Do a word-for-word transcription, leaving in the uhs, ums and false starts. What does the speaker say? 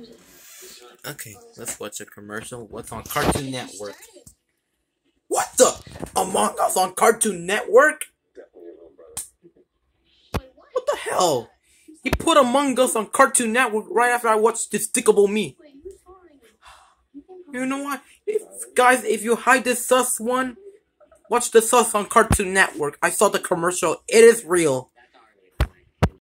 Okay, let's watch a commercial. What's on Cartoon Network? What the? Among Us on Cartoon Network? What the hell? He put Among Us on Cartoon Network right after I watched Despicable Me. You know what? If, guys, if you hide this sus one, watch the sus on Cartoon Network. I saw the commercial. It is real.